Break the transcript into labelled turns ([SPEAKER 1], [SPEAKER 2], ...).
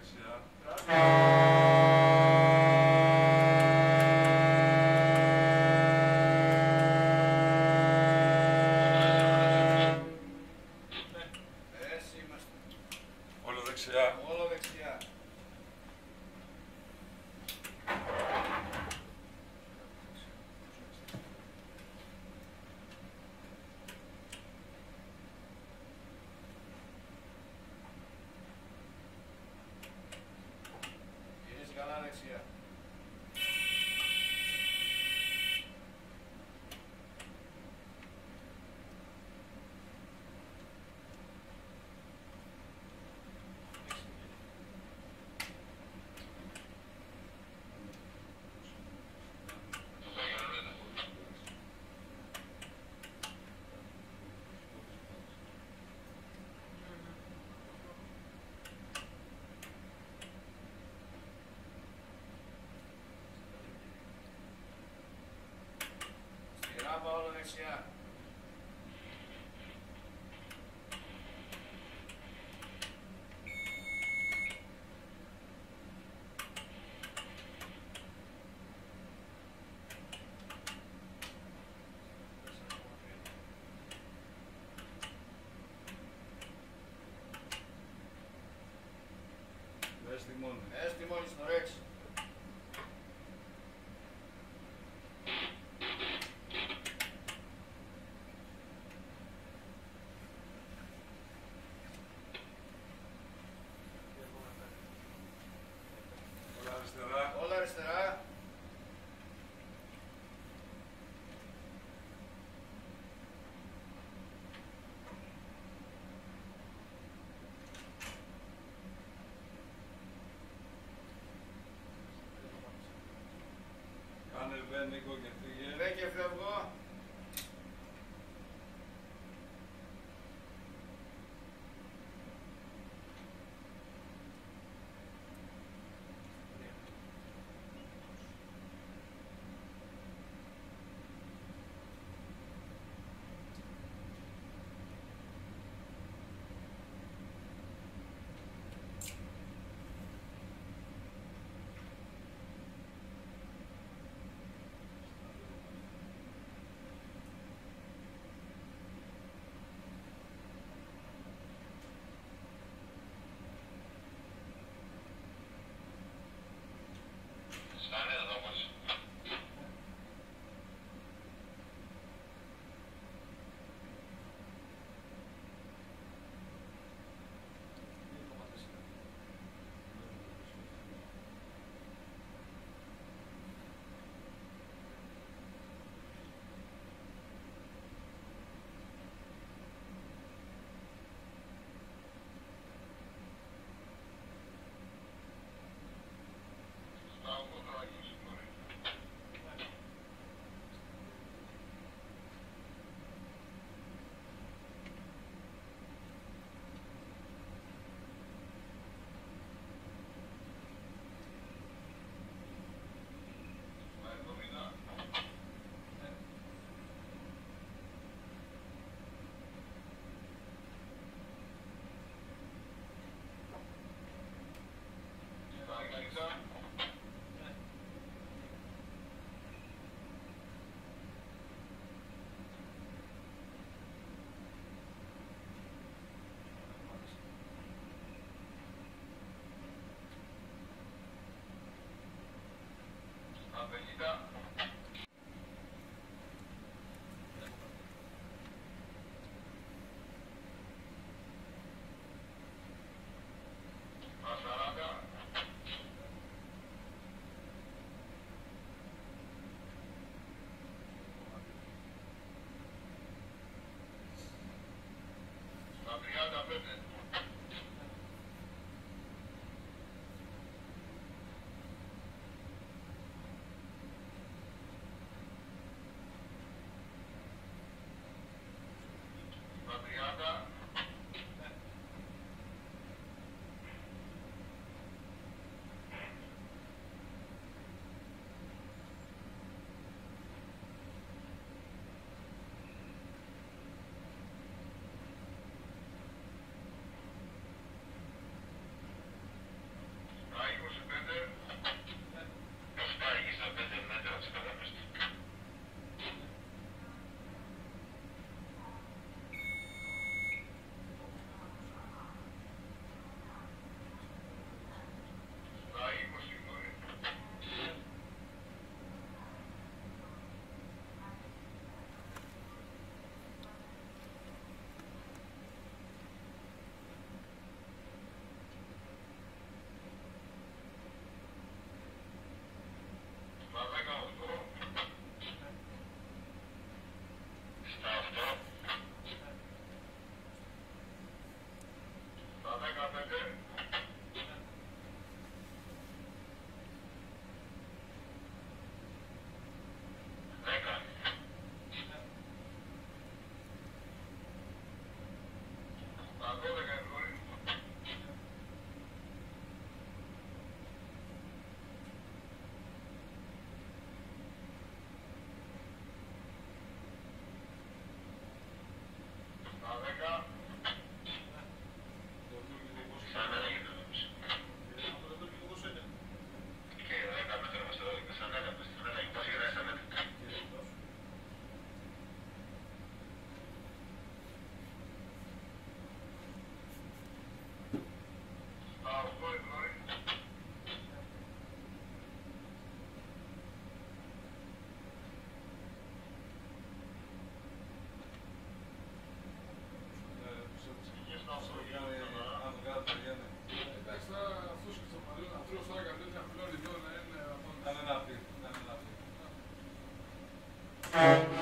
[SPEAKER 1] Όλο δεξιά.
[SPEAKER 2] Όλο δεξιά. Γυρίζει καλά δεξιά. Ράμπα όλο δεξιά. Έστι μόνοι στο ρέξι. Όλα αριστερά.
[SPEAKER 1] Κάνε βε Νίκο και φύγε.
[SPEAKER 2] Βε και φεύγω. Στα 8. Στα 15. 10. Στα 12 ευρώ. 10. Σαν να λέγεται όμως. Και 10 μέτρα μας το έλεγε, σαν να λέγεται, σαν να λέγεται, πώς γυρνάει σαν να λέγεται. Στα 8 ευρώ.
[SPEAKER 3] Εντάξει, τώρα αυτός και στο παλιό να τρως τώρα κάτι τέτοια πλώρη εδώ να είναι...
[SPEAKER 1] Να είναι να πει, να είναι να πει.